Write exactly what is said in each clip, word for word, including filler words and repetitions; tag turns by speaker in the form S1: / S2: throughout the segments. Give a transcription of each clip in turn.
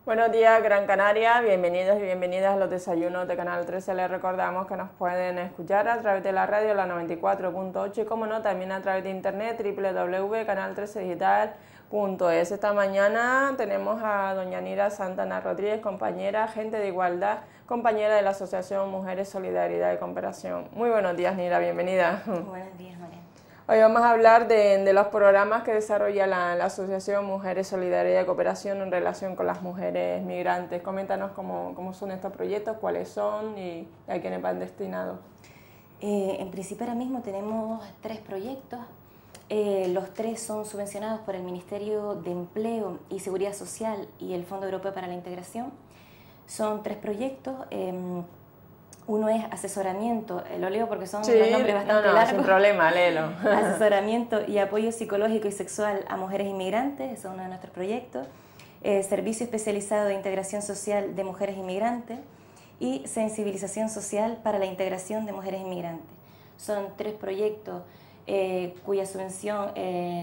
S1: Buenos días, Gran Canaria, bienvenidos y bienvenidas a los desayunos de Canal trece. Les recordamos que nos pueden escuchar a través de la radio, la noventa y cuatro punto ocho, y como no, también a través de internet, doble u doble u doble u punto canal trece digital punto es. Esta mañana tenemos a doña Nira Santana Rodríguez, compañera, agente de igualdad, compañera de la Asociación Mujeres Solidaridad y Cooperación. Muy buenos días, Nira, bienvenida.
S2: Buenos días, María.
S1: Hoy vamos a hablar de, de los programas que desarrolla la, la Asociación Mujeres Solidaridad y Cooperación en relación con las mujeres migrantes. Coméntanos cómo, cómo son estos proyectos, cuáles son y a quiénes van destinados.
S2: Eh, en principio ahora mismo tenemos tres proyectos. Eh, los tres son subvencionados por el Ministerio de Empleo y Seguridad Social y el Fondo Europeo para la Integración. Son tres proyectos. Eh, Uno es asesoramiento, lo leo porque son
S1: sí,
S2: unos nombres bastante
S1: no, no,
S2: largos.
S1: sin problema, léelo.
S2: Asesoramiento y apoyo psicológico y sexual a mujeres inmigrantes, es uno de nuestros proyectos. Eh, servicio especializado de integración social de mujeres inmigrantes y sensibilización social para la integración de mujeres inmigrantes. Son tres proyectos eh, cuya subvención eh,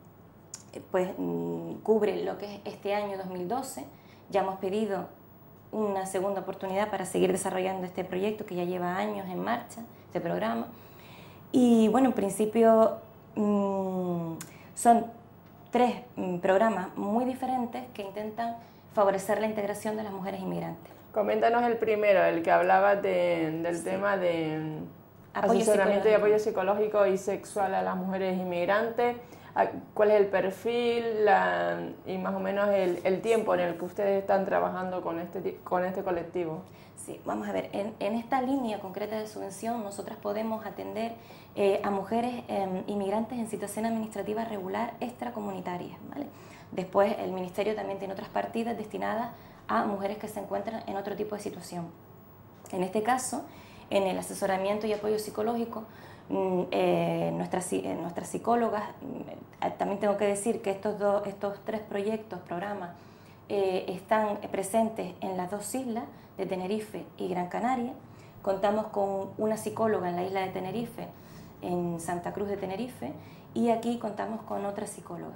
S2: pues, cubre lo que es este año dos mil doce. Ya hemos pedido una segunda oportunidad para seguir desarrollando este proyecto que ya lleva años en marcha, este programa. Y bueno, en principio mmm, son tres mmm, programas muy diferentes que intentan favorecer la integración de las mujeres inmigrantes.
S1: Coméntanos el primero, el que hablaba de, del sí. tema de
S2: apoyo
S1: asesoramiento y apoyo psicológico y sexual a las mujeres inmigrantes. ¿Cuál es el perfil la, y más o menos el, el tiempo en el que ustedes están trabajando con este, con este colectivo?
S2: Sí, vamos a ver, en, en esta línea concreta de subvención nosotras podemos atender eh, a mujeres eh, inmigrantes en situación administrativa regular extracomunitaria, ¿vale? Después el Ministerio también tiene otras partidas destinadas a mujeres que se encuentran en otro tipo de situación. En este caso, en el asesoramiento y apoyo psicológico, Eh, nuestras, eh, nuestras psicólogas, eh, también tengo que decir que estos, dos, estos tres proyectos, programas, eh, están presentes en las dos islas de Tenerife y Gran Canaria. Contamos con una psicóloga en la isla de Tenerife, en Santa Cruz de Tenerife, y aquí contamos con otra psicóloga.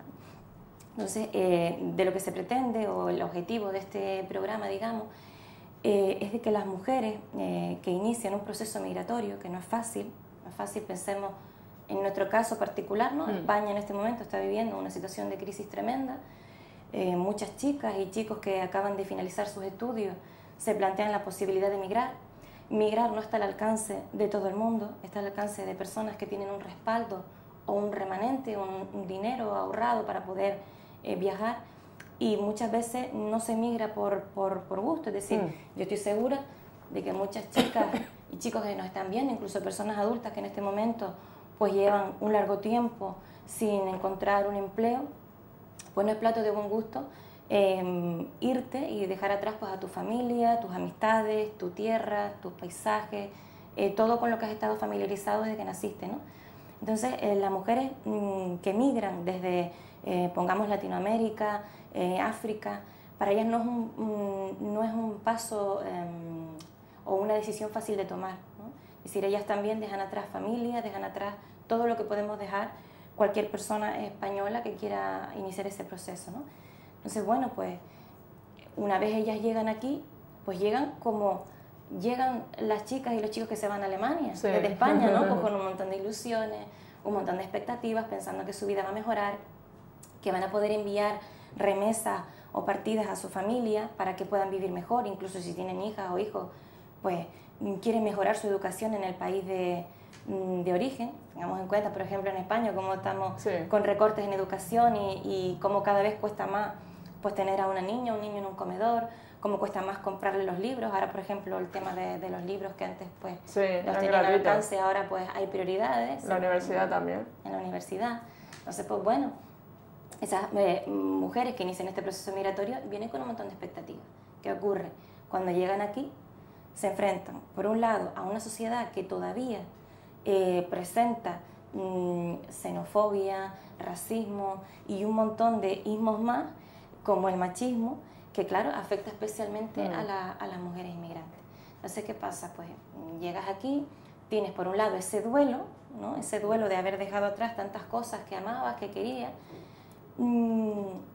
S2: Entonces, eh, de lo que se pretende, o el objetivo de este programa, digamos, eh, es de que las mujeres eh, que inician un proceso migratorio, que no es fácil, fácil, pensemos en nuestro caso particular, ¿no? España en este momento está viviendo una situación de crisis tremenda. Eh, muchas chicas y chicos que acaban de finalizar sus estudios se plantean la posibilidad de migrar. Migrar no está al alcance de todo el mundo, está al alcance de personas que tienen un respaldo o un remanente, un, un dinero ahorrado para poder eh, viajar, y muchas veces no se migra por, por, por gusto. Es decir, mm. yo estoy segura de que muchas chicas y chicos que nos están viendo, incluso personas adultas que en este momento pues llevan un largo tiempo sin encontrar un empleo, pues no es plato de buen gusto eh, irte y dejar atrás pues a tu familia, tus amistades, tu tierra, tus paisajes, eh, todo con lo que has estado familiarizado desde que naciste, ¿no? Entonces eh, las mujeres mmm, que migran desde, eh, pongamos Latinoamérica, eh, África, para ellas no es un, mm, no es un paso eh, o una decisión fácil de tomar, ¿no? Es decir, ellas también dejan atrás familia, dejan atrás todo lo que podemos dejar cualquier persona española que quiera iniciar ese proceso, ¿no? Entonces, bueno, pues una vez ellas llegan aquí, pues llegan como llegan las chicas y los chicos que se van a Alemania, sí. desde España, ¿no? Pues con un montón de ilusiones, un montón de expectativas, pensando que su vida va a mejorar, que van a poder enviar remesas o partidas a su familia para que puedan vivir mejor, incluso si tienen hijas o hijos, pues quieren mejorar su educación en el país de, de origen. Tengamos en cuenta, por ejemplo, en España, cómo estamos sí. con recortes en educación y, y cómo cada vez cuesta más pues, tener a una niña, un niño en un comedor, cómo cuesta más comprarle los libros. Ahora, por ejemplo, el tema de, de los libros que antes pues,
S1: sí,
S2: los tenían al alcance, ahora pues hay prioridades.
S1: La
S2: en,
S1: universidad
S2: en,
S1: también.
S2: En la universidad. Entonces, pues bueno, esas eh, mujeres que inician este proceso migratorio vienen con un montón de expectativas. ¿Qué ocurre? Cuando llegan aquí, se enfrentan, por un lado, a una sociedad que todavía eh, presenta mmm, xenofobia, racismo y un montón de ismos más, como el machismo, que claro, afecta especialmente mm. a, la, a las mujeres inmigrantes. Entonces, ¿qué pasa? Pues llegas aquí, tienes por un lado ese duelo, ¿no? Ese duelo de haber dejado atrás tantas cosas que amabas, que querías, mmm,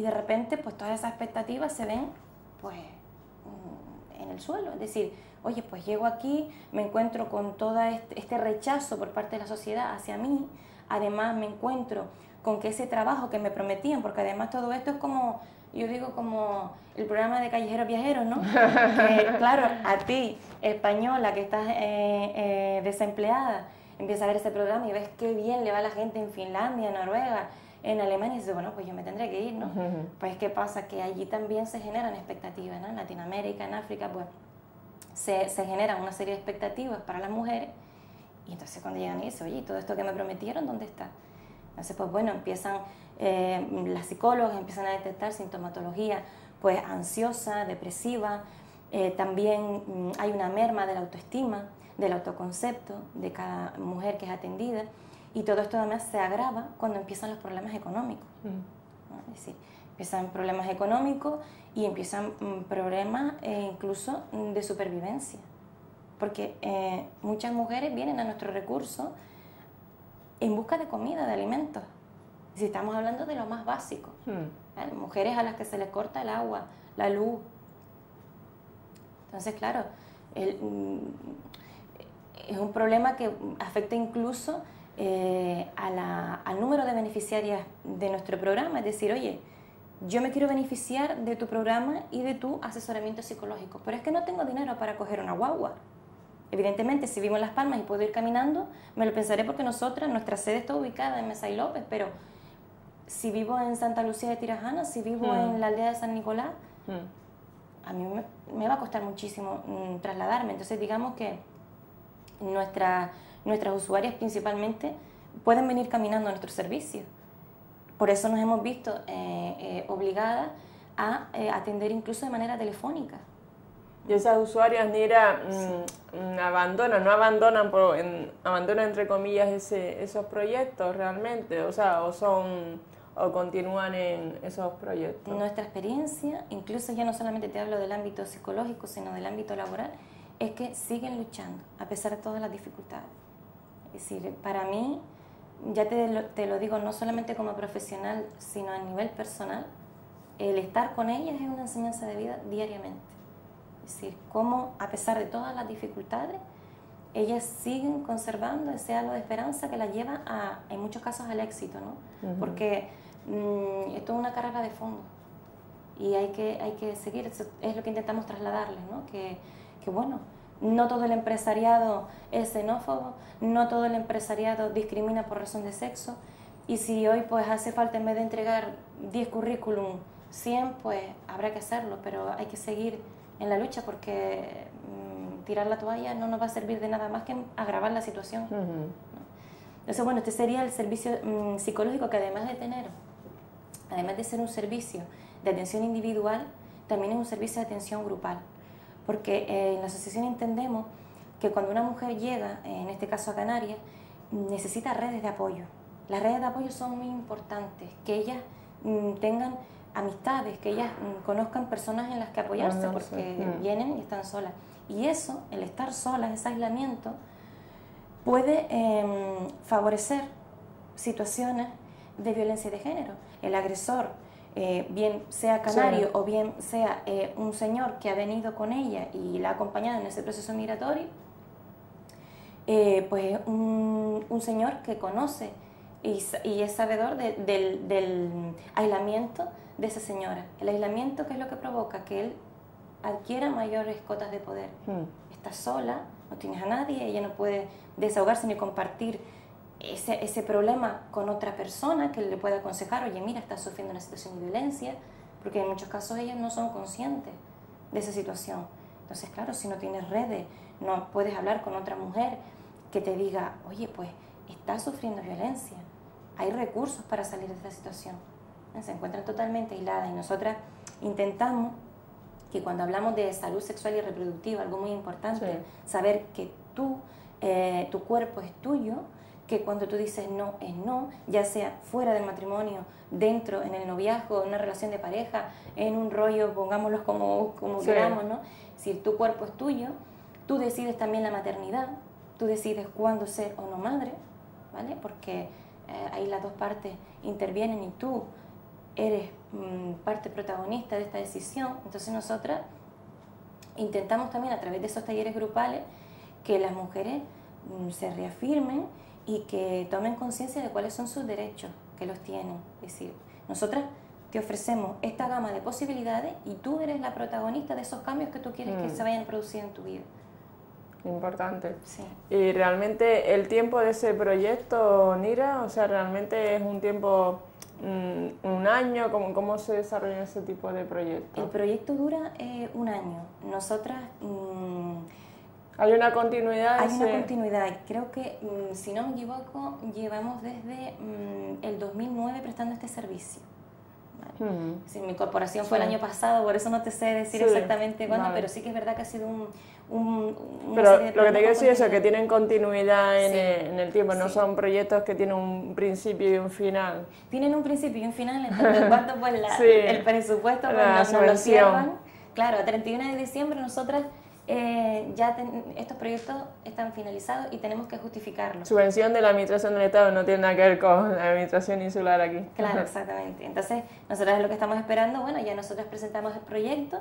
S2: y de repente pues todas esas expectativas se ven pues en el suelo, es decir, oye, pues llego aquí, me encuentro con todo este, este rechazo por parte de la sociedad hacia mí, además me encuentro con que ese trabajo que me prometían, porque además todo esto es como, yo digo como el programa de Callejeros Viajeros, ¿no? Que claro, a ti, española, que estás eh, eh, desempleada, empiezas a ver ese programa y ves qué bien le va a la gente en Finlandia, en Noruega, en Alemania, y dices, bueno, pues yo me tendré que ir, ¿no? Uh-huh. Pues ¿qué pasa? Que allí también se generan expectativas, ¿no? En Latinoamérica, en África, pues se, se generan una serie de expectativas para las mujeres, y entonces cuando llegan y dicen, oye, todo esto que me prometieron, ¿dónde está? Entonces, pues bueno, empiezan, eh, las psicólogas empiezan a detectar sintomatología, pues ansiosa, depresiva, eh, también mm, hay una merma de la autoestima, del autoconcepto de cada mujer que es atendida, y todo esto además se agrava cuando empiezan los problemas económicos. Mm. ¿No? Es decir, empiezan problemas económicos y empiezan mm, problemas eh, incluso mm, de supervivencia, porque eh, muchas mujeres vienen a nuestro recurso en busca de comida, de alimentos. Si estamos hablando de lo más básico, hmm. ¿vale? Mujeres a las que se les corta el agua, la luz. Entonces, claro, el, es un problema que afecta incluso eh, a la, al número de beneficiarias de nuestro programa. Es decir, oye, yo me quiero beneficiar de tu programa y de tu asesoramiento psicológico, pero es que no tengo dinero para coger una guagua. Evidentemente, si vivo en Las Palmas y puedo ir caminando, me lo pensaré porque nosotras, nuestra sede está ubicada en Mesa y López, pero si vivo en Santa Lucía de Tirajana, si vivo mm. en la aldea de San Nicolás, mm. a mí me, me va a costar muchísimo mm, trasladarme. Entonces, digamos que nuestra, nuestras usuarias principalmente pueden venir caminando a nuestro servicio. Por eso nos hemos visto eh, eh, obligadas a eh, atender incluso de manera telefónica.
S1: Y esas usuarias, Nira, sí. mmm, abandonan, no abandonan, por, en, abandonan entre comillas ese, esos proyectos realmente, o sea, o son, o continúan en esos proyectos.
S2: Nuestra experiencia, incluso ya no solamente te hablo del ámbito psicológico, sino del ámbito laboral, es que siguen luchando a pesar de todas las dificultades. Es decir, para mí, ya te lo, te lo digo no solamente como profesional, sino a nivel personal, el estar con ellas es una enseñanza de vida diariamente. Es decir, cómo a pesar de todas las dificultades, ellas siguen conservando ese halo de esperanza que las lleva a, en muchos casos al éxito, ¿no? Uh-huh. Porque mmm, esto es una carrera de fondo y hay que, hay que seguir, eso es lo que intentamos trasladarles, ¿no? Que, que bueno, no todo el empresariado es xenófobo, no todo el empresariado discrimina por razón de sexo, y si hoy pues hace falta en vez de entregar diez currículum, cien, pues habrá que hacerlo, pero hay que seguir en la lucha porque mmm, tirar la toalla no nos va a servir de nada más que agravar la situación. Uh-huh. ¿No? Entonces, bueno, este sería el servicio mmm, psicológico, que además de tener, además de ser un servicio de atención individual, también es un servicio de atención grupal. Porque eh, en la asociación entendemos que cuando una mujer llega, en este caso a Canarias, necesita redes de apoyo. Las redes de apoyo son muy importantes, que ellas mmm, tengan amistades, que ellas mmm, conozcan personas en las que apoyarse, no, no porque sé. vienen y están solas. Y eso, el estar solas, ese aislamiento, puede eh, favorecer situaciones de violencia de género. El agresor, eh, bien sea canario sí. o bien sea eh, un señor que ha venido con ella y la ha acompañado en ese proceso migratorio, eh, pues un, un señor que conoce y, y es sabedor de, del, del aislamiento de esa señora. El aislamiento, ¿qué es lo que provoca? Que él adquiera mayores cotas de poder. Mm. Está sola, no tienes a nadie, ella no puede desahogarse ni compartir ese, ese problema con otra persona que le pueda aconsejar, oye, mira, estás sufriendo una situación de violencia, porque en muchos casos ellas no son conscientes de esa situación. Entonces, claro, si no tienes redes, no puedes hablar con otra mujer que te diga, oye, pues, estás sufriendo violencia, hay recursos para salir de esta situación. Se encuentran totalmente aisladas y nosotras intentamos que cuando hablamos de salud sexual y reproductiva, algo muy importante, sí. saber que tú, eh, tu cuerpo es tuyo, que cuando tú dices no, es no, ya sea fuera del matrimonio, dentro, en el noviazgo, en una relación de pareja, en un rollo, pongámoslo como, como sí. queramos, ¿no? Si tu cuerpo es tuyo, tú decides también la maternidad, tú decides cuándo ser o no madre, ¿vale? Porque eh, ahí las dos partes intervienen y tú eres mmm, parte protagonista de esta decisión. Entonces nosotras intentamos también a través de esos talleres grupales que las mujeres mmm, se reafirmen y que tomen conciencia de cuáles son sus derechos, que los tienen. Es decir, nosotras te ofrecemos esta gama de posibilidades y tú eres la protagonista de esos cambios que tú quieres mm. que se vayan a producir en tu vida.
S1: Importante.
S2: Sí.
S1: Y realmente el tiempo de ese proyecto, Nira, o sea, realmente es un tiempo, mm, un año, ¿cómo, ¿cómo se desarrolla ese tipo de proyecto?
S2: El proyecto dura eh, un año. Nosotras... Mmm,
S1: ¿Hay una continuidad?
S2: Hay
S1: ese...
S2: una continuidad. Creo que, mmm, si no me equivoco, llevamos desde mmm, el dos mil nueve prestando este servicio. Vale. Uh-huh. Sí, mi incorporación sí. fue el año pasado, por eso no te sé decir sí. exactamente cuándo, vale. pero sí que es verdad que ha sido un... un
S1: pero lo que te quiero decir es eso, que tienen continuidad en, sí. el, en el tiempo, no sí. son proyectos que tienen un principio y un final.
S2: Tienen un principio y un final, en tanto en cuanto pues la, sí. el presupuesto pues, nos, nos lo cierran. Claro, a treinta y uno de diciembre nosotras eh, ya ten, estos proyectos están finalizados y tenemos que justificarlos.
S1: Subvención de la administración del Estado no tiene nada que ver con la administración insular aquí.
S2: Claro, exactamente. Entonces, nosotros es lo que estamos esperando, bueno, ya nosotros presentamos el proyecto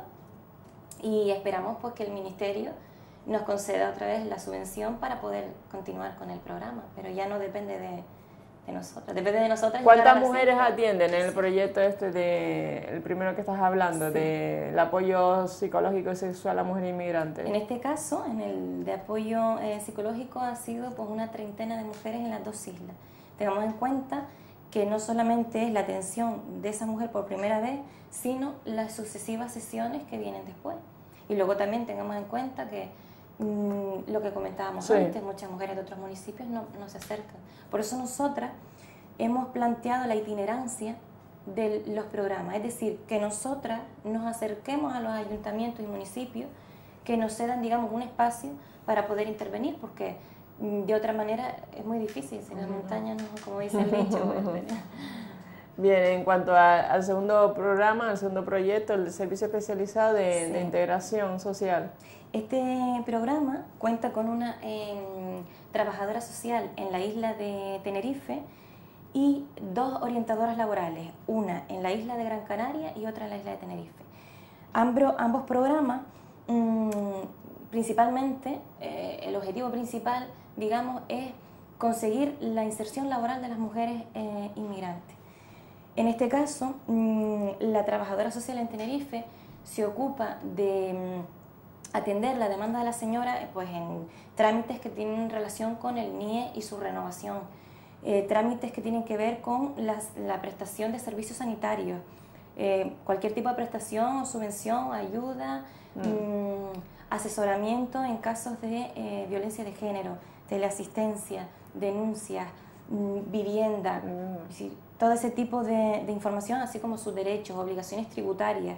S2: y esperamos pues que el Ministerio nos conceda otra vez la subvención para poder continuar con el programa, pero ya no depende de, de nosotros, depende de nosotras.
S1: ¿Cuántas mujeres atienden en el proyecto este, de, el primero que estás hablando, sí. del apoyo psicológico y sexual a mujeres inmigrantes?
S2: En este caso, en el de apoyo eh, psicológico ha sido pues una treintena de mujeres en las dos islas. Tengamos en cuenta que no solamente es la atención de esa mujer por primera vez, sino las sucesivas sesiones que vienen después. Y luego también tengamos en cuenta que mmm, lo que comentábamos sí. antes, muchas mujeres de otros municipios no, no se acercan. Por eso nosotras hemos planteado la itinerancia de los programas, es decir, que nosotras nos acerquemos a los ayuntamientos y municipios que nos cedan, digamos, un espacio para poder intervenir, porque mmm, de otra manera es muy difícil, si las montañas no, como dice el dicho. Pues,
S1: bien, en cuanto a, al segundo programa, al segundo proyecto, el Servicio Especializado de, sí. de Integración Social.
S2: Este programa cuenta con una eh, trabajadora social en la isla de Tenerife y dos orientadoras laborales, una en la isla de Gran Canaria y otra en la isla de Tenerife. Ambos, ambos programas, mmm, principalmente, eh, el objetivo principal, digamos, es conseguir la inserción laboral de las mujeres eh, inmigrantes. En este caso, la trabajadora social en Tenerife se ocupa de atender la demanda de la señora pues, en trámites que tienen relación con el N I E y su renovación, eh, trámites que tienen que ver con las, la prestación de servicios sanitarios, eh, cualquier tipo de prestación o subvención, ayuda, mm. mmm, asesoramiento en casos de eh, violencia de género, teleasistencia, denuncias, mmm, vivienda, mm. es decir, todo ese tipo de, de información, así como sus derechos, obligaciones tributarias,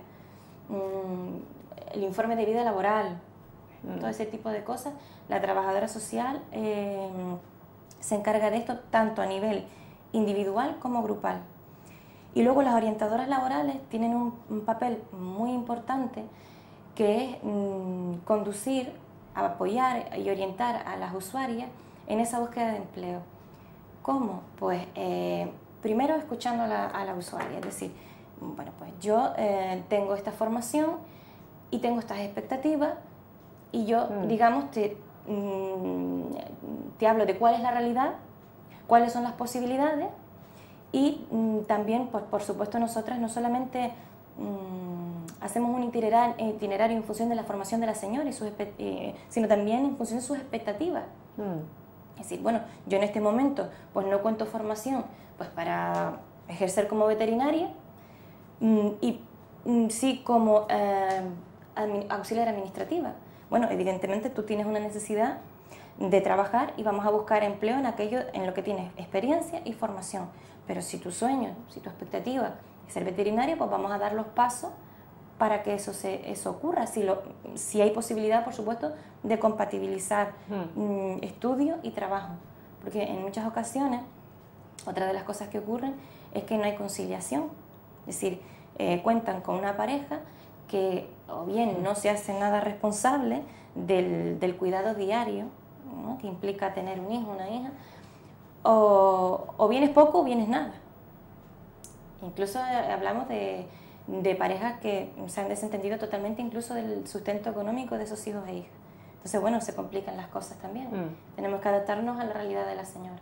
S2: mmm, el informe de vida laboral, mm. todo ese tipo de cosas. La trabajadora social eh, se encarga de esto tanto a nivel individual como grupal. Y luego las orientadoras laborales tienen un, un papel muy importante que es mmm, conducir, apoyar y orientar a las usuarias en esa búsqueda de empleo. ¿Cómo? Pues eh, primero escuchando a la, a la usuaria, es decir, bueno, pues yo eh, tengo esta formación y tengo estas expectativas y yo, mm. digamos, te, mm, te hablo de cuál es la realidad, cuáles son las posibilidades y mm, también, pues, por supuesto, nosotras no solamente mm, hacemos un itinerario, itinerario en función de la formación de la señora, y sus, eh, sino también en función de sus expectativas. Mm. Es decir, bueno, yo en este momento pues no cuento formación pues para ejercer como veterinaria mm, y mm, sí como eh, auxiliar administrativa. Bueno, evidentemente tú tienes una necesidad de trabajar y vamos a buscar empleo en aquello en lo que tienes experiencia y formación. Pero si tu sueño, si tu expectativa es ser veterinaria, pues vamos a dar los pasos para que eso, se, eso ocurra, si, lo, si hay posibilidad, por supuesto, de compatibilizar hmm. mm, estudio y trabajo. Porque en muchas ocasiones, otra de las cosas que ocurren es que no hay conciliación. Es decir, eh, cuentan con una pareja que o bien no se hace nada responsable del, del cuidado diario, ¿no? Que implica tener un hijo, una hija, o, o bien es poco o bien es nada. Incluso hablamos de, de parejas que se han desentendido totalmente incluso del sustento económico de esos hijos e hijas. Entonces, bueno, se complican las cosas también. Mm. Tenemos que adaptarnos a la realidad de la señora.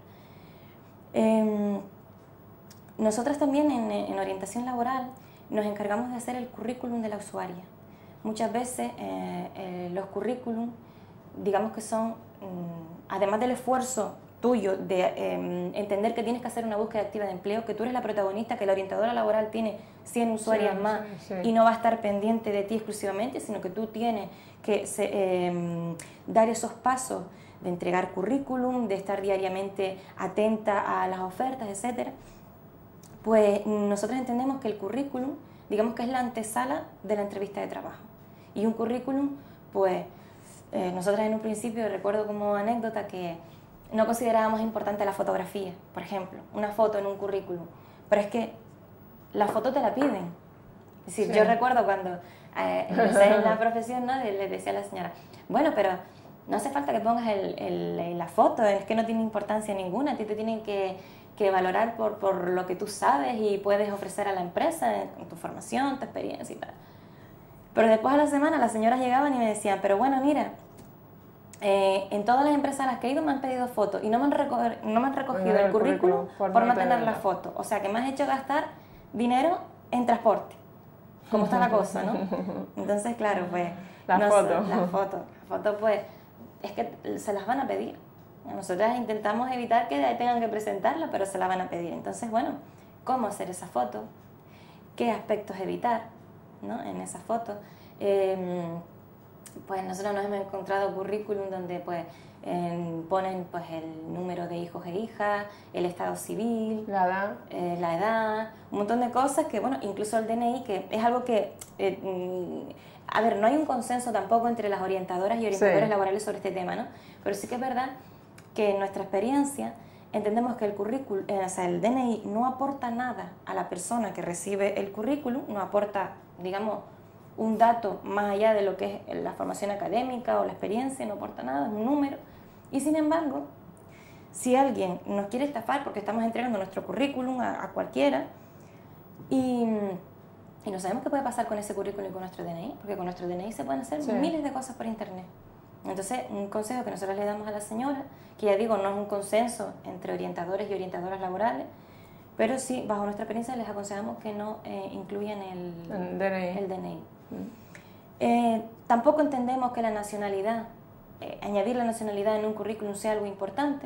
S2: Eh, nosotras también en, en orientación laboral nos encargamos de hacer el currículum de la usuaria. Muchas veces eh, eh, los currículum, digamos que son, mm, además del esfuerzo tuyo de eh, entender que tienes que hacer una búsqueda activa de empleo, que tú eres la protagonista, que la orientadora laboral tiene cien usuarias sí, más sí, sí. y no va a estar pendiente de ti exclusivamente, sino que tú tienes que se, eh, dar esos pasos de entregar currículum, de estar diariamente atenta a las ofertas, etcétera. Pues nosotros entendemos que el currículum, digamos que es la antesala de la entrevista de trabajo. Y un currículum, pues eh, nosotros en un principio, recuerdo como anécdota que no considerábamos importante la fotografía, por ejemplo, una foto en un currículum, pero es que la foto te la piden. Es decir, sí. yo recuerdo cuando eh, empecé en la profesión, ¿no? le decía a la señora, bueno, pero no hace falta que pongas el, el, la foto, es que no tiene importancia ninguna, a ti te tienen que, que valorar por, por lo que tú sabes y puedes ofrecer a la empresa, con tu formación, tu experiencia y tal. Pero después a la semana las señoras llegaban y me decían, pero bueno, mira, Eh, en todas las empresas a las que he ido me han pedido fotos y no me han, reco no me han recogido el, el currículum por, por no tener la foto. O sea, que me has hecho gastar dinero en transporte. ¿Cómo está la cosa, no? Entonces, claro, pues...
S1: La
S2: no
S1: foto.
S2: Sé, la foto. La foto, pues, es que se las van a pedir. Nosotras intentamos evitar que tengan que presentarla, pero se la van a pedir. Entonces, bueno, ¿cómo hacer esa foto? ¿Qué aspectos evitar, ¿no? En esa foto? Eh, Pues nosotros nos hemos encontrado currículum donde pues eh, ponen pues el número de hijos e hijas, el estado civil,
S1: la edad,
S2: eh, la edad, un montón de cosas que, bueno, incluso el D N I, que es algo que, eh, a ver, no hay un consenso tampoco entre las orientadoras y orientadores sí. laborales sobre este tema, ¿no? Pero sí que es verdad que en nuestra experiencia entendemos que el currículum, eh, o sea, el D N I no aporta nada a la persona que recibe el currículum, no aporta, digamos, un dato más allá de lo que es la formación académica o la experiencia, no aporta nada, es un número. Y sin embargo, si alguien nos quiere estafar porque estamos entregando nuestro currículum a, a cualquiera y, y no sabemos qué puede pasar con ese currículum y con nuestro D N I, porque con nuestro D N I se pueden hacer sí. miles de cosas por internet. Entonces, un consejo que nosotros le damos a la señora, que ya digo, no es un consenso entre orientadores y orientadoras laborales, pero sí, bajo nuestra experiencia, les aconsejamos que no eh, incluyan el,
S1: el D N I.
S2: El D N I. Eh, tampoco entendemos que la nacionalidad, eh, añadir la nacionalidad en un currículum sea algo importante.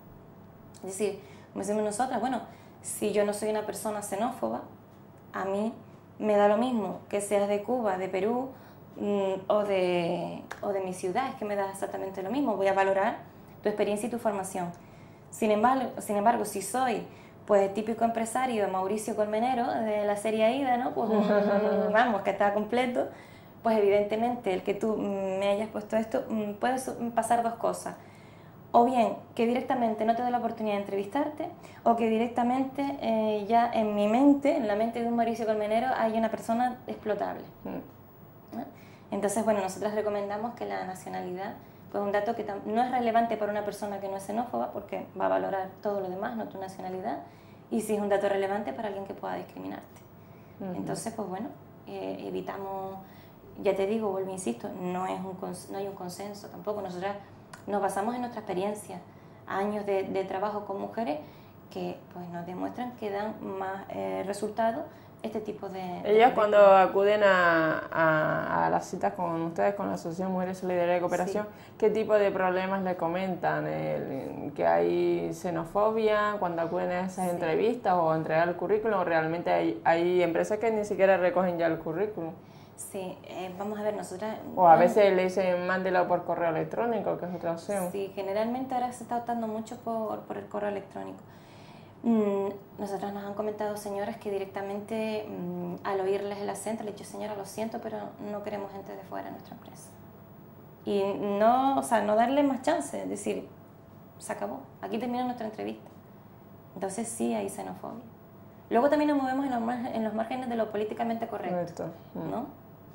S2: Es decir, como decimos nosotras, bueno, si yo no soy una persona xenófoba, a mí me da lo mismo que seas de Cuba, de Perú mmm, o, de, o de mi ciudad, es que me da exactamente lo mismo. Voy a valorar tu experiencia y tu formación. Sin embargo, sin embargo si soy pues el típico empresario Mauricio Colmenero de la serie Aida, ¿no? Pues vamos, que está completo, pues evidentemente el que tú me hayas puesto esto, puede pasar dos cosas. O bien que directamente no te dé la oportunidad de entrevistarte, o que directamente eh, ya en mi mente, en la mente de un Mauricio Colmenero, hay una persona explotable. ¿No? Entonces, bueno, nosotros recomendamos que la nacionalidad, pues un dato que no es relevante para una persona que no es xenófoba, porque va a valorar todo lo demás, no tu nacionalidad, y sí es un dato relevante para alguien que pueda discriminarte. Uh-huh. Entonces, pues bueno, eh, evitamos, ya te digo, vuelvo, insisto, no, es un, no hay un consenso tampoco. Nosotras nos basamos en nuestra experiencia, años de, de trabajo con mujeres que pues, nos demuestran que dan más eh, resultados este tipo de...
S1: Ellas
S2: de
S1: cuando acuden a, a, a las citas con ustedes, con la Asociación Mujeres Solidaridad y Cooperación, sí. ¿qué tipo de problemas le comentan? El, ¿Que hay xenofobia cuando acuden a esas sí. entrevistas o a entregar el currículum? ¿O realmente hay, hay empresas que ni siquiera recogen ya el currículum?
S2: Sí, eh, vamos a ver, nosotras...
S1: O a veces le dicen mándelo por correo electrónico, que es otra opción.
S2: Sí, generalmente ahora se está optando mucho por, por el correo electrónico. Mm, nosotras nos han comentado señoras que directamente mm, al oírles el acento le he dicho, señora, lo siento, pero no queremos gente de fuera en nuestra empresa. Y no, o sea, no darle más chance, es decir, se acabó, aquí termina nuestra entrevista. Entonces sí hay xenofobia. Luego también nos movemos en los, en los márgenes de lo políticamente correcto, mm. ¿no?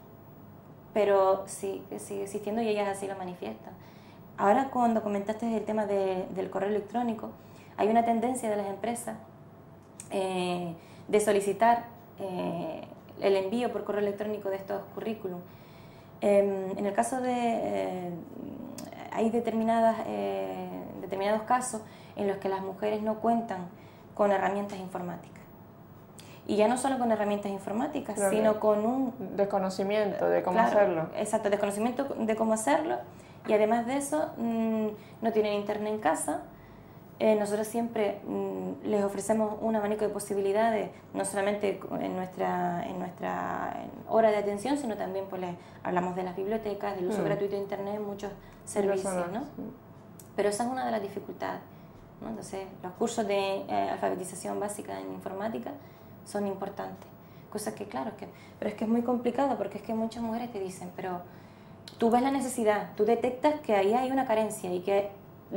S2: Pero sí, sigue existiendo y ellas así lo manifiestan. Ahora cuando comentaste el tema de, del correo electrónico, hay una tendencia de las empresas eh, de solicitar eh, el envío por correo electrónico de estos currículum. Eh, en el caso de... Eh, hay determinadas, eh, determinados casos en los que las mujeres no cuentan con herramientas informáticas. Y ya no solo con herramientas informáticas, Pero sino con un...
S1: Desconocimiento de cómo
S2: claro,
S1: hacerlo.
S2: Exacto, desconocimiento de cómo hacerlo. Y además de eso, mmm, no tienen internet en casa. Eh, nosotros siempre mmm, les ofrecemos un abanico de posibilidades, no solamente en nuestra, en nuestra hora de atención, sino también pues, les hablamos de las bibliotecas, del uso mm. gratuito de internet, muchos servicios, ¿no? Pero esa es una de las dificultades, ¿no? Entonces, los cursos de eh, alfabetización básica en informática son importantes. Cosas que, claro, que, pero es que es muy complicado porque es que muchas mujeres te dicen, pero tú ves la necesidad, tú detectas que ahí hay una carencia y que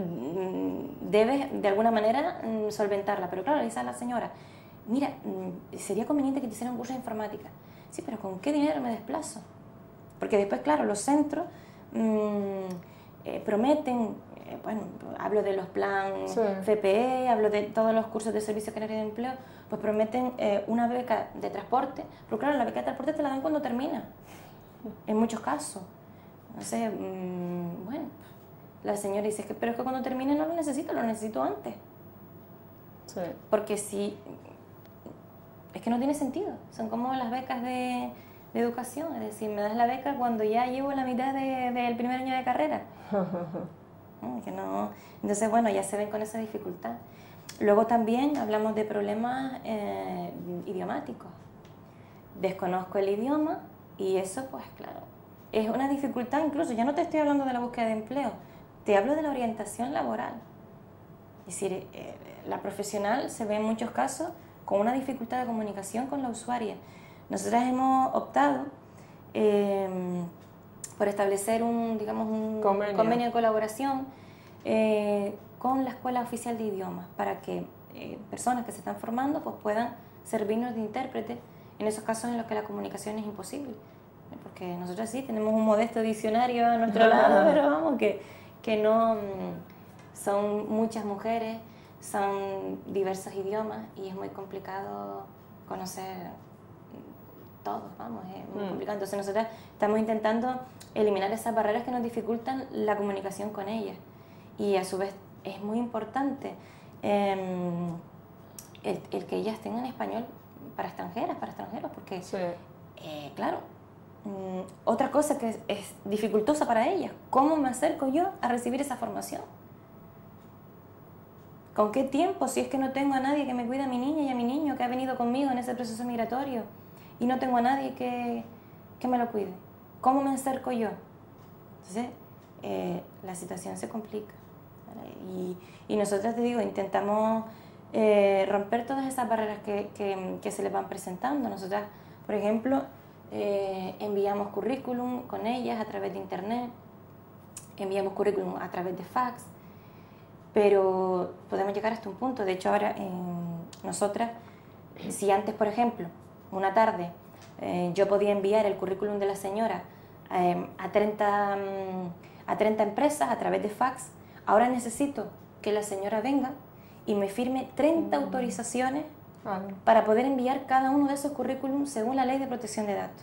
S2: mm, debes de alguna manera mm, solventarla. Pero claro, le dice a la señora, mira, mm, sería conveniente que te hiciera un curso de informática. Sí, pero ¿con qué dinero me desplazo? Porque después, claro, los centros mmm, eh, prometen, eh, bueno, hablo de los planes sí. F P E, hablo de todos los cursos de servicio canario de empleo, pues prometen eh, una beca de transporte, pero claro, la beca de transporte te la dan cuando termina, en muchos casos. Entonces, mmm, bueno, la señora dice, que, pero es que cuando termine no lo necesito, lo necesito antes. Sí. Porque si, es que no tiene sentido, son como las becas de, de educación, es decir, me das la beca cuando ya llevo la mitad del de, de primer año de carrera. Que no, entonces, bueno, ya se ven con esa dificultad. Luego también hablamos de problemas eh, idiomáticos. Desconozco el idioma y eso, pues claro, es una dificultad incluso. Ya no te estoy hablando de la búsqueda de empleo, te hablo de la orientación laboral. Es decir, eh, la profesional se ve en muchos casos con una dificultad de comunicación con la usuaria. Nosotras hemos optado eh, por establecer un, digamos, un convenio, convenio de colaboración eh, con la Escuela Oficial de Idiomas para que eh, personas que se están formando pues, puedan servirnos de intérprete en esos casos en los que la comunicación es imposible. Porque nosotros sí tenemos un modesto diccionario a nuestro lado, pero vamos, que, que no son muchas mujeres, son diversos idiomas y es muy complicado conocer todos, vamos, es muy mm. complicado. Entonces nosotros estamos intentando eliminar esas barreras que nos dificultan la comunicación con ellas. Y a su vez es muy importante eh, el, el que ellas tengan español para extranjeras, para extranjeros, porque, sí. eh, claro, mmm, otra cosa que es, es dificultosa para ellas, ¿cómo me acerco yo a recibir esa formación? ¿Con qué tiempo? Si es que no tengo a nadie que me cuide a mi niña y a mi niño que ha venido conmigo en ese proceso migratorio y no tengo a nadie que, que me lo cuide. ¿Cómo me acerco yo? Entonces, eh, la situación se complica. Y, y nosotros, te digo, intentamos eh, romper todas esas barreras que, que, que se les van presentando. Nosotras, por ejemplo, eh, enviamos currículum con ellas a través de internet, enviamos currículum a través de fax, pero podemos llegar hasta un punto. De hecho, ahora eh, nosotras, si antes, por ejemplo, una tarde eh, yo podía enviar el currículum de la señora eh, a, treinta, a treinta empresas a través de fax, ahora necesito que la señora venga y me firme treinta mm. autorizaciones ah. para poder enviar cada uno de esos currículums según la Ley de Protección de Datos.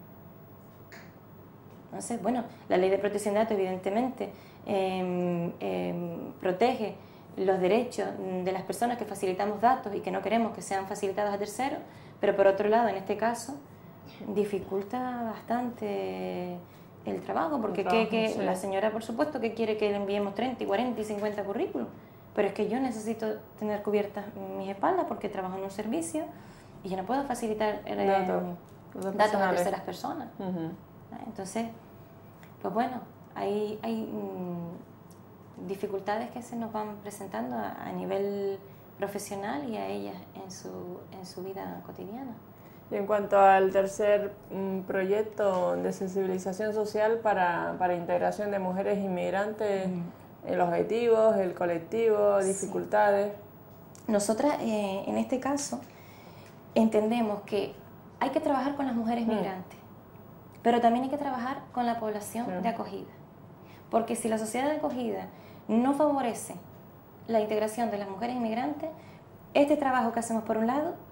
S2: Entonces, bueno, la Ley de Protección de Datos evidentemente eh, eh, protege los derechos de las personas que facilitamos datos y que no queremos que sean facilitados a terceros, pero por otro lado, en este caso, dificulta bastante el trabajo, porque el trabajo, que, que sí. la señora, por supuesto, que quiere que le enviemos treinta, cuarenta y cincuenta currículum, pero es que yo necesito tener cubiertas mis espaldas porque trabajo en un servicio y yo no puedo facilitar eh, datos, datos a terceras personas. Uh-huh. Entonces, pues bueno, hay, hay mmm, dificultades que se nos van presentando a, a nivel profesional y a ellas en su, en su vida cotidiana.
S1: Y en cuanto al tercer mm, proyecto de sensibilización social para, para integración de mujeres inmigrantes, mm. el objetivo, el colectivo, dificultades.
S2: Sí. Nosotras, eh, en este caso, entendemos que hay que trabajar con las mujeres mm. migrantes, pero también hay que trabajar con la población sí. de acogida. Porque si la sociedad de acogida no favorece la integración de las mujeres inmigrantes, este trabajo que hacemos por un lado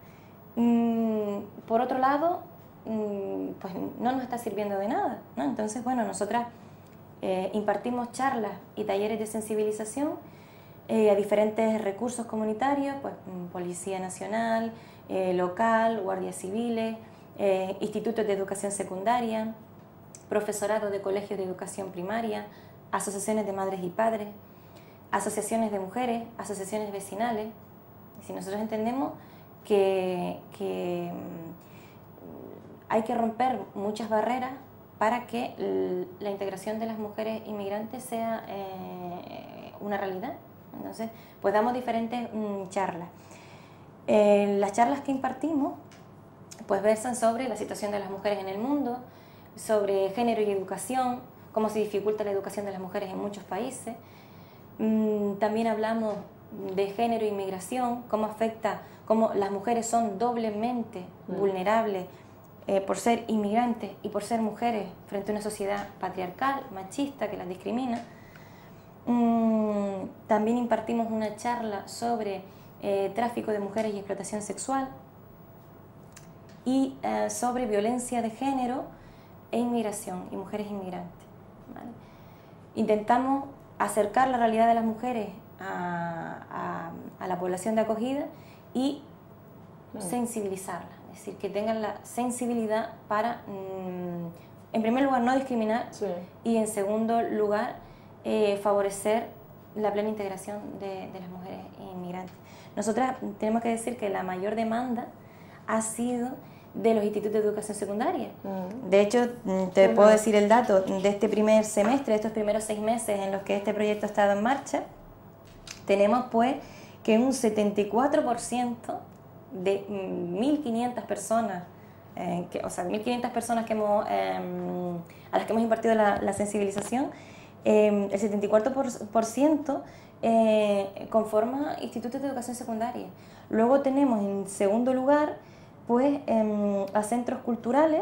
S2: mm, por otro lado, mm, pues no nos está sirviendo de nada, ¿no? Entonces, bueno, nosotras eh, impartimos charlas y talleres de sensibilización eh, a diferentes recursos comunitarios, pues Policía Nacional, eh, local, guardias civiles, eh, institutos de educación secundaria, profesorado de colegios de educación primaria, asociaciones de madres y padres, asociaciones de mujeres, asociaciones vecinales. Si nosotros entendemos que, que hay que romper muchas barreras para que la integración de las mujeres inmigrantes sea eh, una realidad. Entonces, pues damos diferentes mm, charlas. Eh, las charlas que impartimos pues versan sobre la situación de las mujeres en el mundo, sobre género y educación, cómo se dificulta la educación de las mujeres en muchos países. Mm, también hablamos de género e inmigración, cómo afecta, cómo las mujeres son doblemente mm. vulnerables eh, por ser inmigrantes y por ser mujeres frente a una sociedad patriarcal, machista, que las discrimina. Mm, también impartimos una charla sobre eh, tráfico de mujeres y explotación sexual y eh, sobre violencia de género e inmigración y mujeres inmigrantes, ¿vale? Intentamos acercar la realidad de las mujeres a, a, a la población de acogida y mm. sensibilizarlas, es decir, que tengan la sensibilidad para, mmm, en primer lugar, no discriminar sí. y en segundo lugar, eh, favorecer la plena integración de, de las mujeres inmigrantes. Nosotras tenemos que decir que la mayor demanda ha sido de los institutos de educación secundaria. Mm. De hecho, te uh-huh. puedo decir el dato de este primer semestre, de estos primeros seis meses en los que este proyecto ha estado en marcha, tenemos pues que un setenta y cuatro por ciento de mil quinientas personas, eh, que, o sea, mil quinientas personas que hemos, eh, a las que hemos impartido la, la sensibilización, eh, el setenta y cuatro por ciento eh, conforma institutos de educación secundaria. Luego tenemos en segundo lugar pues eh, a centros culturales,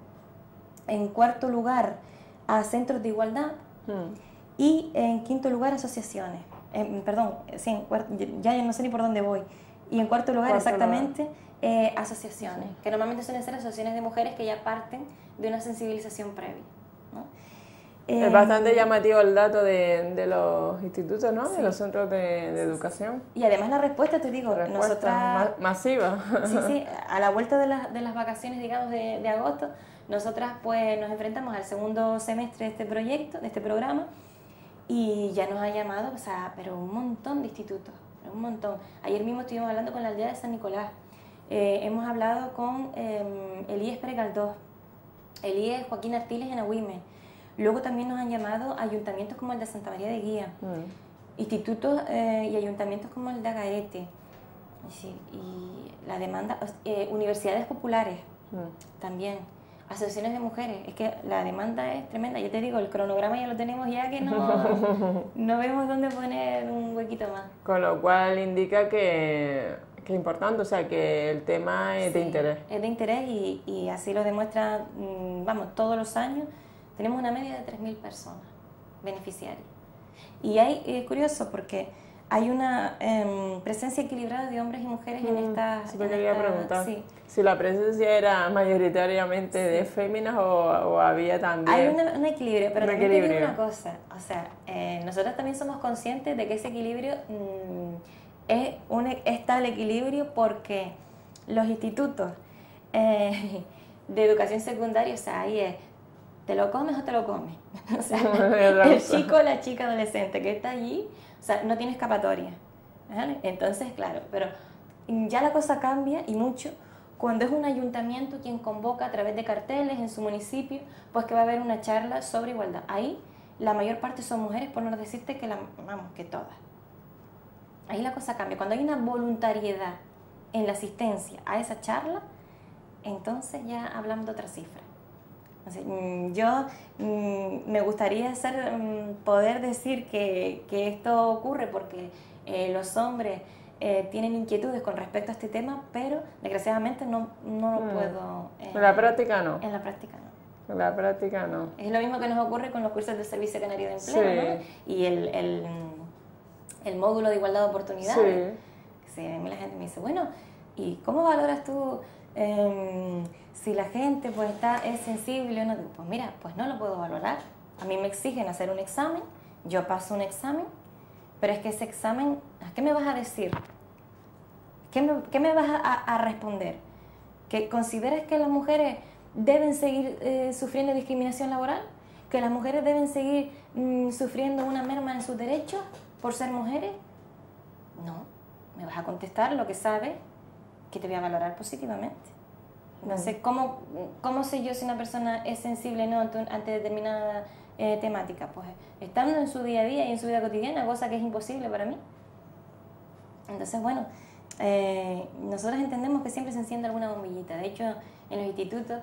S2: en cuarto lugar a centros de igualdad hmm. y en quinto lugar asociaciones. Eh, perdón, sí, en cuarto, ya no sé ni por dónde voy. Y en cuarto lugar cuarto exactamente lugar. Eh, asociaciones, sí. que normalmente suelen ser asociaciones de mujeres que ya parten de una sensibilización previa, ¿no?
S1: Es bastante llamativo el dato de, de los institutos, ¿no? Sí. De los centros de, de educación.
S2: Y además la respuesta, te digo,
S1: la respuesta nosotras... Ma masiva.
S2: Sí, sí, a la vuelta de, la, de las vacaciones, digamos, de, de agosto, nosotras pues nos enfrentamos al segundo semestre de este proyecto, de este programa, y ya nos ha llamado, o sea, pero un montón de institutos, un montón. Ayer mismo estuvimos hablando con la aldea de San Nicolás, eh, hemos hablado con eh, el I E S Pérez Galdós, el I E S Joaquín Artiles en Agüime. Luego también nos han llamado ayuntamientos como el de Santa María de Guía, mm. institutos eh, y ayuntamientos como el de Agaete, sí, y la demanda, eh, universidades populares mm. también, asociaciones de mujeres. Es que la demanda es tremenda. Yo te digo, el cronograma ya lo tenemos ya que no, no vemos dónde poner un huequito más.
S1: Con lo cual indica que, que es importante, o sea, que el tema es sí, de interés.
S2: Es de interés y, y así lo demuestra, vamos, todos los años. Tenemos una media de tres mil personas beneficiarias. Y hay, es curioso porque hay una eh, presencia equilibrada de hombres y mujeres mm, en esta...
S1: Sí, me quería
S2: esta,
S1: preguntar
S2: sí.
S1: si la presencia era mayoritariamente sí. de féminas o, o había también...
S2: Hay una, un equilibrio, pero
S1: un
S2: también
S1: equilibrio.
S2: te digo una cosa, o sea, eh, nosotros también somos conscientes de que ese equilibrio mmm, es, un, es tal equilibrio porque los institutos eh, de educación secundaria, o sea, ahí es... ¿Te lo comes o te lo comes? O sea, el chico o la chica adolescente que está allí, o sea, no tiene escapatoria, ¿vale? Entonces, claro, pero ya la cosa cambia y mucho cuando es un ayuntamiento quien convoca a través de carteles en su municipio, pues que va a haber una charla sobre igualdad. Ahí la mayor parte son mujeres, por no decirte que, la, vamos, que todas. Ahí la cosa cambia. Cuando hay una voluntariedad en la asistencia a esa charla, entonces ya hablamos de otra cifra. Así, yo mm, me gustaría ser, mm, poder decir que, que esto ocurre porque eh, los hombres eh, tienen inquietudes con respecto a este tema, pero desgraciadamente no, no lo mm. puedo...
S1: Eh, en la práctica no.
S2: En la práctica no.
S1: En la práctica no.
S2: Es lo mismo que nos ocurre con los cursos del Servicio Canario de Empleo, sí. ¿no? Y el, el, el módulo de igualdad de oportunidades. Sí. Sí, a mí la gente me dice, bueno, ¿y cómo valoras tú eh, si la gente pues está, es sensible o no? Pues mira, pues no lo puedo valorar. A mí me exigen hacer un examen, yo paso un examen, pero es que ese examen, ¿qué me vas a decir? ¿Qué me, qué me vas a, a responder? ¿Que consideras que las mujeres deben seguir eh, sufriendo discriminación laboral? ¿Que las mujeres deben seguir mm, sufriendo una merma en sus derechos por ser mujeres? No, me vas a contestar lo que sabes, que te voy a valorar positivamente. Entonces, ¿cómo, cómo sé yo si una persona es sensible o no ante, ante determinada eh, temática? Pues estando en su día a día y en su vida cotidiana, cosa que es imposible para mí. Entonces, bueno, eh, nosotros entendemos que siempre se enciende alguna bombillita. De hecho, en los institutos,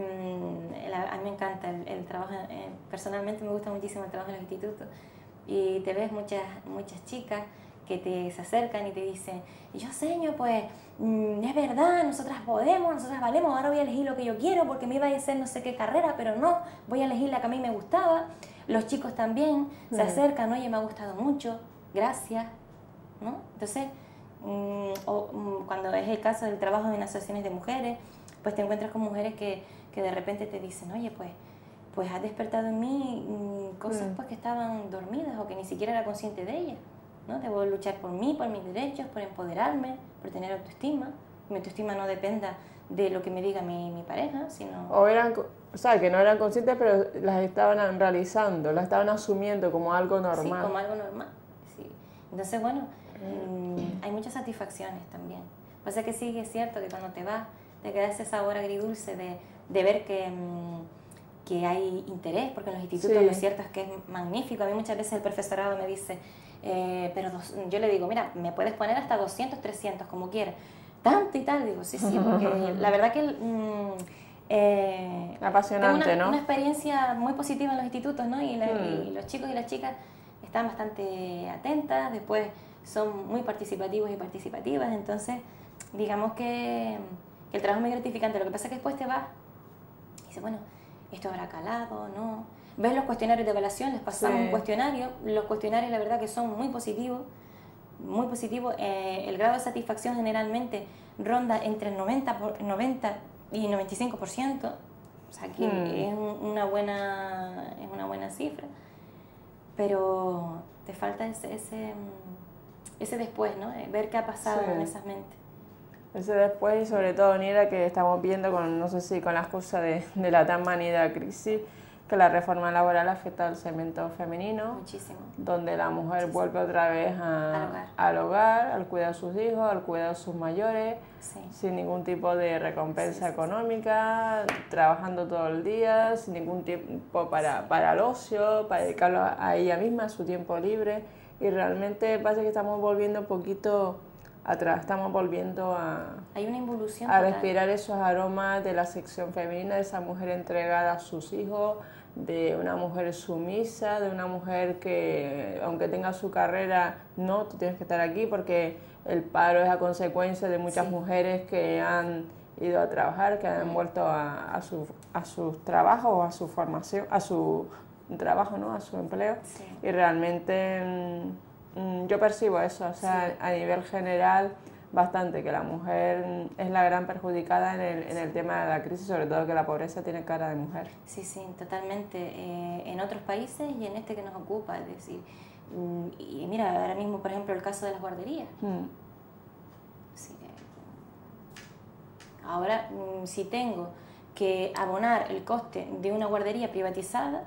S2: mmm, la, a mí me encanta el, el trabajo, eh, personalmente me gusta muchísimo el trabajo en los institutos, y te ves muchas, muchas chicas que te se acercan y te dicen, yo señor, pues mmm, es verdad, nosotras podemos, nosotras valemos, ahora voy a elegir lo que yo quiero porque me iba a hacer no sé qué carrera, pero no, voy a elegir la que a mí me gustaba. Los chicos también mm. se acercan, oye, me ha gustado mucho, gracias, ¿no? Entonces, mmm, o, mmm, cuando es el caso del trabajo en asociaciones de mujeres, pues te encuentras con mujeres que, que de repente te dicen, oye, pues, pues has despertado en mí mmm, cosas mm. pues, que estaban dormidas o que ni siquiera era consciente de ellas. ¿No? Debo luchar por mí, por mis derechos, por empoderarme, por tener autoestima. Mi autoestima no dependa de lo que me diga mi, mi pareja, sino...
S1: O, eran, o sea, que no eran conscientes, pero las estaban realizando, las estaban asumiendo como algo normal.
S2: Sí, como algo normal, sí. Entonces, bueno, mmm, hay muchas satisfacciones también. Pasa que sí, es cierto que cuando te vas, te queda ese sabor agridulce de, de ver que... Mmm, que hay interés, porque en los institutos sí. Lo cierto es que es magnífico. A mí muchas veces el profesorado me dice, eh, pero dos, yo le digo, mira, me puedes poner hasta doscientos, trescientos, como quieras. Tanto y tal, digo, sí, sí, porque la verdad que... Mm, eh,
S1: apasionante,
S2: tengo una,
S1: ¿no?
S2: una experiencia muy positiva en los institutos, ¿no? Y, la,
S1: hmm.
S2: y los chicos y las chicas están bastante atentas, después son muy participativos y participativas, entonces digamos que, que el trabajo es muy gratificante. Lo que pasa es que después te vas y dices, bueno, esto habrá calado, ¿no? Ves los cuestionarios de evaluación, les pasamos sí. un cuestionario, los cuestionarios la verdad que son muy positivos, muy positivos, eh, el grado de satisfacción generalmente ronda entre el noventa, por, noventa y noventa y cinco por ciento, o sea que hmm. es un, una, buena, es una buena cifra, pero te falta ese, ese, ese después, ¿no? Ver qué ha pasado sí. en esas mentes.
S1: Ese después, y sobre todo, Nira, que estamos viendo, con no sé si con la excusa de, de la tan manida crisis, que la reforma laboral afecta al segmento femenino.
S2: Muchísimo.
S1: Donde la mujer Muchísimo. vuelve otra vez a,
S2: al, hogar.
S1: al hogar, al cuidado de sus hijos, al cuidado de sus mayores,
S2: sí.
S1: sin ningún tipo de recompensa
S2: sí, sí,
S1: económica, sí. trabajando todo el día, sin ningún tiempo para, sí. para el ocio, para dedicarlo a ella misma, a su tiempo libre. Y realmente pasa que estamos volviendo un poquito... atrás, estamos volviendo a,
S2: Hay una involución
S1: a respirar esos aromas de la sección femenina, de esa mujer entregada a sus hijos, de una mujer sumisa, de una mujer que, aunque tenga su carrera, no, tú tienes que estar aquí porque el paro es a consecuencia de muchas sí. mujeres que han ido a trabajar, que han vuelto a, a, su, a sus trabajos, a su formación, a su trabajo, ¿no? A su empleo,
S2: sí.
S1: y realmente... yo percibo eso, o sea, sí. a nivel general, bastante, que la mujer es la gran perjudicada en el, en el tema de la crisis, sobre todo que la pobreza tiene cara de mujer.
S2: Sí, sí, totalmente. Eh, en otros países y en este que nos ocupa, es decir, y mira, ahora mismo, por ejemplo, el caso de las guarderías. Mm. Sí. Ahora, si tengo que abonar el coste de una guardería privatizada,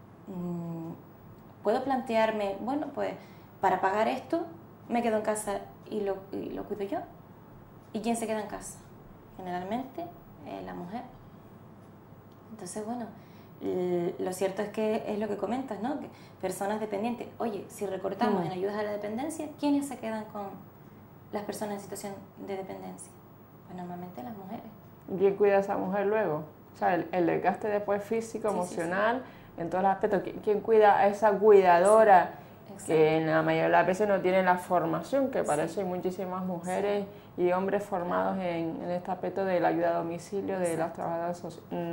S2: puedo plantearme, bueno, pues... para pagar esto, me quedo en casa y lo, y lo cuido yo. ¿Y quién se queda en casa? Generalmente, eh, la mujer. Entonces, bueno, lo cierto es que es lo que comentas, ¿no? Que personas dependientes. Oye, si recortamos mm. en ayudas a la dependencia, ¿quiénes se quedan con las personas en situación de dependencia? Pues normalmente las mujeres.
S1: ¿Quién cuida a esa mujer luego? O sea, el, el desgaste después físico, sí, emocional, sí, sí. en todos los aspectos. ¿Quién cuida a esa cuidadora? Sí. Exacto. Que en la mayoría de las veces no tienen la formación, que para sí. eso hay muchísimas mujeres sí. y hombres formados en, en este aspecto de la ayuda a domicilio, de Exacto. las trabajadoras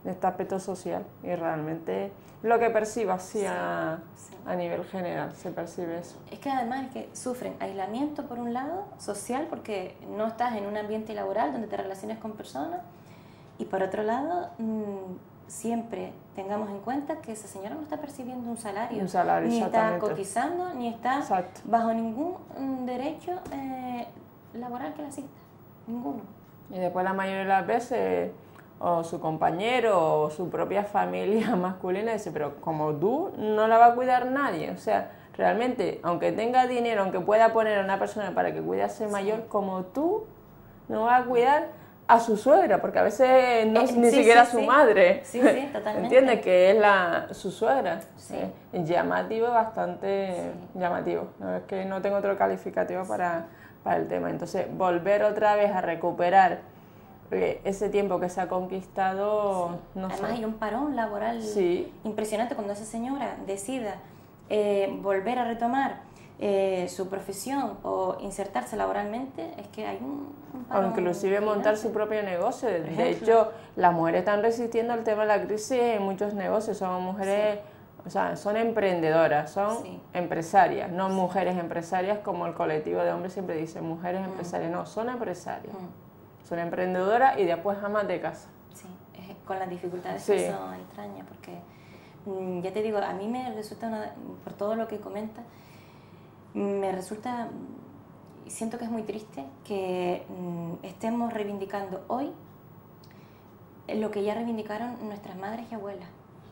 S1: de este aspecto social y realmente lo que percibo así
S2: Sí,
S1: a,
S2: sí.
S1: a nivel general, se percibe eso.
S2: Es que además es que sufren aislamiento por un lado, social, porque no estás en un ambiente laboral donde te relaciones con personas, y por otro lado, mmm, siempre tengamos en cuenta que esa señora no está percibiendo un salario,
S1: Un salario,
S2: ni está
S1: exactamente.
S2: cotizando, ni está
S1: Exacto.
S2: bajo ningún mm, derecho eh, laboral que la asista, ninguno.
S1: Y después la mayoría de las veces, o su compañero o su propia familia masculina dice, pero como tú no la va a cuidar nadie. O sea, realmente, aunque tenga dinero, aunque pueda poner a una persona para que cuide a ese mayor, como tú no va a cuidar a su suegra, porque a veces no,
S2: Eh,
S1: ni
S2: sí,
S1: siquiera
S2: sí,
S1: su
S2: sí.
S1: madre.
S2: Sí, sí, totalmente.
S1: ¿Entiendes? Que es la, su suegra.
S2: Sí.
S1: Eh, llamativo, bastante
S2: Sí.
S1: llamativo. No, es que no tengo otro calificativo para, para el tema. Entonces, volver otra vez a recuperar eh, ese tiempo que se ha conquistado,
S2: Sí.
S1: no
S2: Además
S1: sé.
S2: hay un parón laboral
S1: Sí.
S2: impresionante cuando esa señora decida eh, volver a retomar eh, su profesión o insertarse laboralmente, es que hay un, un
S1: O
S2: parón
S1: inclusive
S2: gigante.
S1: montar su propio negocio. De
S2: ejemplo.
S1: hecho, las mujeres están resistiendo al tema de la crisis en muchos negocios. Son mujeres, o sea, son emprendedoras, son
S2: Sí.
S1: empresarias, no mujeres empresarias como el colectivo de hombres siempre dice, mujeres
S2: Mm.
S1: empresarias. No, son empresarias.
S2: Mm.
S1: Son emprendedoras y después amas de casa.
S2: Sí, es con las dificultades
S1: Sí.
S2: que eso entraña, porque mm, ya te digo, a mí me resulta, una, por todo lo que comenta, me resulta, siento que es muy triste que mm, estemos reivindicando hoy lo que ya reivindicaron nuestras madres y abuelas.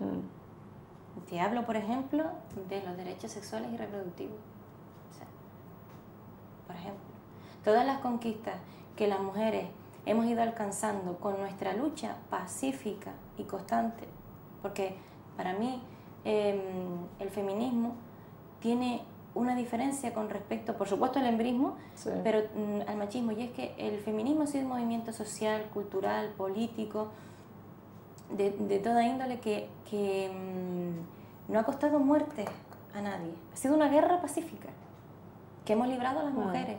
S1: Mm.
S2: Te hablo, por ejemplo, de los derechos sexuales y reproductivos. O sea, por ejemplo, todas las conquistas que las mujeres hemos ido alcanzando con nuestra lucha pacífica y constante, porque para mí eh, el feminismo tiene una diferencia con respecto, por supuesto, al embrismo,
S1: Sí.
S2: pero mm, al machismo, y es que el feminismo ha sido un movimiento social, cultural, político, de, de toda índole que, que mmm, no ha costado muerte a nadie. Ha sido una guerra pacífica que hemos librado a las mujeres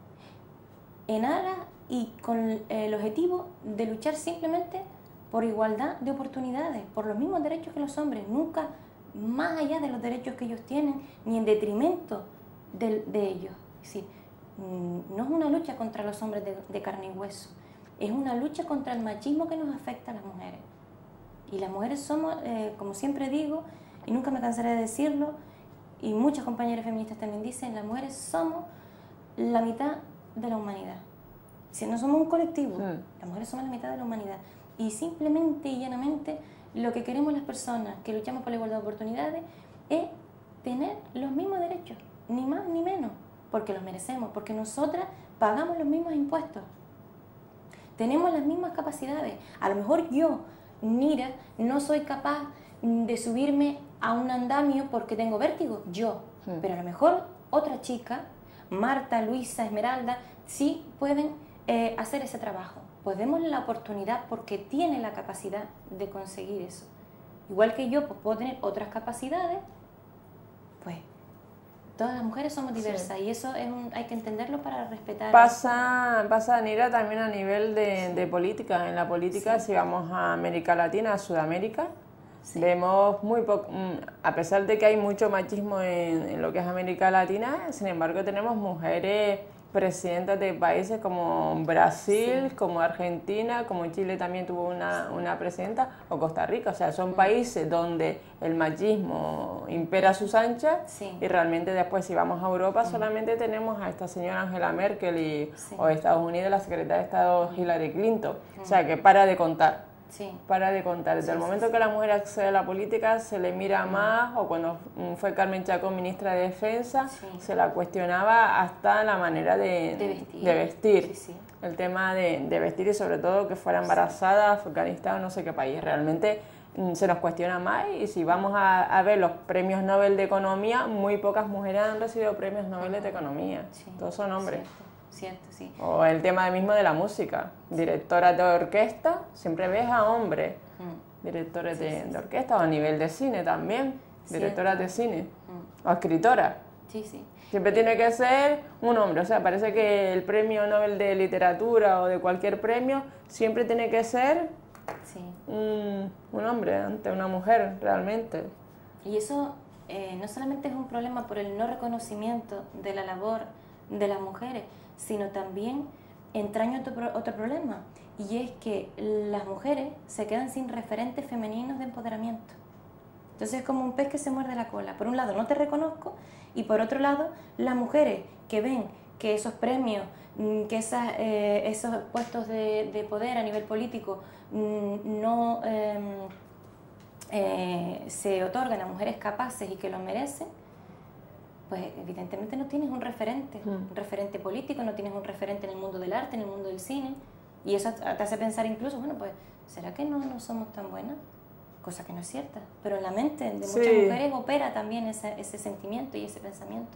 S2: en aras y con el objetivo de luchar simplemente por igualdad de oportunidades, por los mismos derechos que los hombres, nunca más allá de los derechos que ellos tienen, ni en detrimento de, de ellos. Es decir, no es una lucha contra los hombres de, de carne y hueso, es una lucha contra el machismo que nos afecta a las mujeres. Y las mujeres somos, eh, como siempre digo, y nunca me cansaré de decirlo, y muchas compañeras feministas también dicen, las mujeres somos la mitad de la humanidad. Si no somos un colectivo,
S1: Sí.
S2: las mujeres somos la mitad de la humanidad. Y simplemente y llanamente lo que queremos las personas que luchamos por la igualdad de oportunidades es tener los mismos derechos, ni más ni menos, porque los merecemos, porque nosotras pagamos los mismos impuestos, tenemos las mismas capacidades. A lo mejor yo, Nira, no soy capaz de subirme a un andamio porque tengo vértigo, yo,
S1: Sí.
S2: pero a lo mejor otra chica, Marta, Luisa, Esmeralda, sí pueden eh, hacer ese trabajo. Pues démosle la oportunidad porque tiene la capacidad de conseguir eso. Igual que yo, pues puedo tener otras capacidades, pues todas las mujeres somos diversas,
S1: Sí.
S2: y eso es un, hay que entenderlo para respetar.
S1: Pasa, pasa, Nira, también a nivel de, de política. En la política,
S2: Sí.
S1: si vamos a América Latina, a Sudamérica,
S2: Sí.
S1: vemos muy poco, a pesar de que hay mucho machismo en, en lo que es América Latina, sin embargo tenemos mujeres presidentas de países como Brasil,
S2: Sí.
S1: como Argentina, como Chile también tuvo una, una presidenta, o Costa Rica. O sea, son países donde el machismo impera a sus anchas.
S2: Sí.
S1: Y realmente después, si vamos a Europa, solamente tenemos a esta señora Angela Merkel y,
S2: Sí.
S1: o Estados Unidos, la secretaria de Estado Hillary Clinton. O sea, que para de contar.
S2: Sí.
S1: Para de contar. Desde
S2: Sí,
S1: el
S2: sí,
S1: momento
S2: sí.
S1: que la mujer accede a la política, se le mira más, o cuando mm, fue Carmen Chacón ministra de Defensa,
S2: Sí.
S1: se la cuestionaba hasta la manera de,
S2: De vestir.
S1: de vestir.
S2: Sí, sí.
S1: El tema de, de vestir y sobre todo que fuera embarazada, Afganistán o no sé qué país. Realmente mm, se nos cuestiona más, y si vamos a, a ver los premios Nobel de Economía, muy pocas mujeres han recibido premios Nobel de Economía.
S2: Sí.
S1: Todos son hombres.
S2: Cierto, cierto, sí.
S1: O el tema mismo de la música. Directoras de orquesta, siempre ves a hombres.
S2: Mm.
S1: Directores
S2: Sí,
S1: de,
S2: sí,
S1: de
S2: sí.
S1: orquesta, o a nivel de cine también.
S2: Cierto.
S1: Directoras de cine.
S2: Mm.
S1: O escritoras.
S2: Sí, sí.
S1: Siempre tiene que ser un hombre. O sea, parece que el premio Nobel de literatura o de cualquier premio siempre tiene que ser
S2: Sí.
S1: un, un hombre ante una mujer realmente.
S2: Y eso eh, no solamente es un problema por el no reconocimiento de la labor de las mujeres, sino también entraña otro, otro problema, y es que las mujeres se quedan sin referentes femeninos de empoderamiento. Entonces es como un pez que se muerde la cola. Por un lado no te reconozco, y por otro lado las mujeres que ven que esos premios, que esas, eh, esos puestos de, de poder a nivel político no eh, eh, se otorgan a mujeres capaces y que lo merecen, pues evidentemente no tienes un referente, mm. un referente político, no tienes un referente en el mundo del arte, en el mundo del cine, y eso te hace pensar incluso, bueno, pues, ¿será que no, no somos tan buenas? Cosa que no es cierta, pero en la mente de muchas sí. mujeres opera también ese, ese sentimiento y ese pensamiento.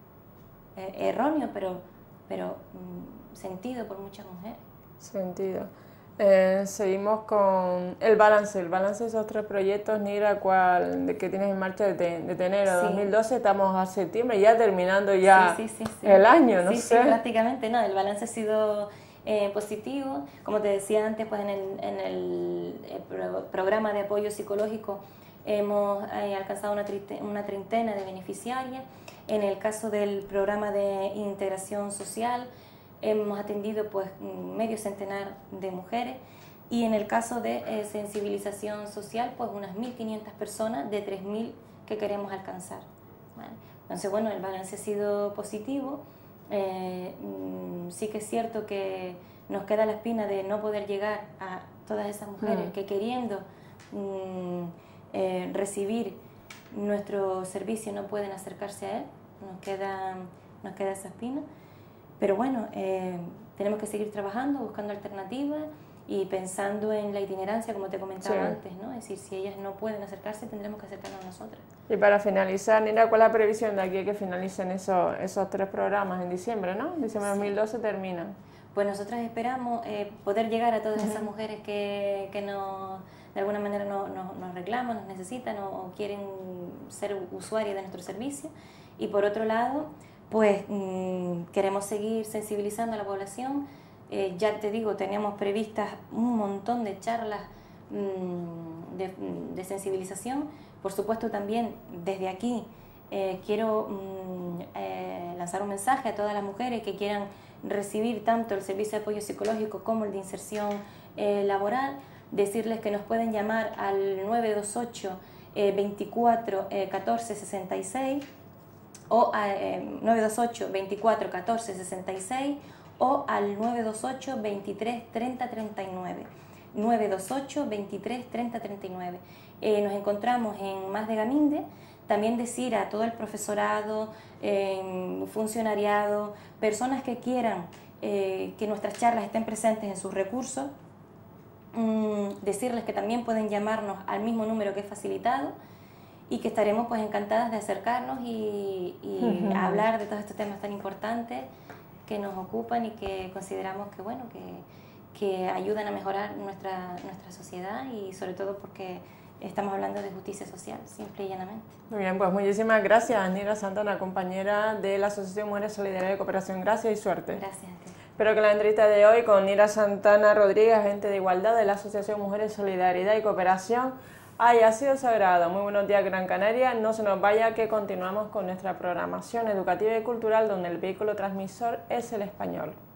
S2: Eh, erróneo, pero, pero mm, sentido por muchas mujeres.
S1: Sentido. Eh, seguimos con el balance, el balance de esos tres proyectos, Nira, cuál, de que tienes en marcha de, de enero de sí. dos mil doce, estamos a septiembre, ya terminando ya sí, sí, sí, sí. el año, no
S2: sí,
S1: sé.
S2: Sí, prácticamente, no, el balance ha sido eh, positivo, como te decía antes, pues en el, en el, el pro, programa de apoyo psicológico hemos eh, alcanzado una, trinte, una treintena de beneficiarias, en el caso del programa de integración social, hemos atendido pues medio centenar de mujeres, y en el caso de eh, sensibilización social pues unas mil quinientas personas de tres mil que queremos alcanzar. ¿Vale? Entonces bueno, el balance ha sido positivo. Eh, mm, sí que es cierto que nos queda la espina de no poder llegar a todas esas mujeres mm. que queriendo mm, eh, recibir nuestro servicio no pueden acercarse a él, nos queda, nos queda esa espina. Pero bueno, eh, tenemos que seguir trabajando, buscando alternativas y pensando en la itinerancia, como te comentaba sí. antes, ¿no? Es decir, si ellas no pueden acercarse, tendremos que acercarnos a nosotras.
S1: Y para finalizar, Nira, ¿cuál es la previsión de aquí a que finalicen esos, esos tres programas en diciembre, ¿no? En diciembre de sí. dos mil doce terminan.
S2: Pues nosotras esperamos eh, poder llegar a todas uh-huh. esas mujeres que, que nos, de alguna manera nos, nos, nos reclaman, nos necesitan o, o quieren ser usuarias de nuestro servicio. Y por otro lado, pues mmm, queremos seguir sensibilizando a la población. Eh, ya te digo, teníamos previstas un montón de charlas mmm, de, de sensibilización. Por supuesto también desde aquí eh, quiero mmm, eh, lanzar un mensaje a todas las mujeres que quieran recibir tanto el servicio de apoyo psicológico como el de inserción eh, laboral, decirles que nos pueden llamar al nueve dos ocho, veinticuatro, catorce, sesenta y seis o a eh, nueve dos ocho, veinticuatro, catorce, sesenta y seis o al nueve dos ocho, veintitrés, treinta, treinta y nueve. nueve dos ocho, veintitrés, treinta, treinta y nueve. Eh, nos encontramos en Mas de Gaminde. También decir a todo el profesorado, eh, funcionariado, personas que quieran eh, que nuestras charlas estén presentes en sus recursos, mmm, decirles que también pueden llamarnos al mismo número que es facilitado, y que estaremos pues encantadas de acercarnos y, y uh-huh. hablar de todos estos temas tan importantes que nos ocupan y que consideramos que, bueno, que, que ayudan a mejorar nuestra, nuestra sociedad, y sobre todo porque estamos hablando de justicia social, simple y llanamente.
S1: Muy bien, pues muchísimas gracias, Nira Santana, compañera de la Asociación Mujeres Solidarias y Cooperación. Gracias y suerte.
S2: Gracias a ti.
S1: Espero que la entrevista de hoy con Nira Santana Rodríguez, agente de igualdad de la Asociación Mujeres Solidaridad y Cooperación, haya sido sagrado. Muy buenos días, Gran Canaria. No se nos vaya, que continuamos con nuestra programación educativa y cultural, donde el vehículo transmisor es el español.